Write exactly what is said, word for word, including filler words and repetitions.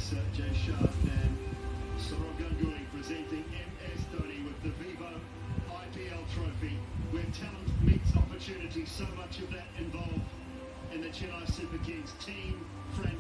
It's uh, Jay Shah and Saurav Ganguly presenting M S Dhoni with the Vivo I P L trophy, where talent meets opportunity. So much of that involved in the Chennai Super Kings team, franchise.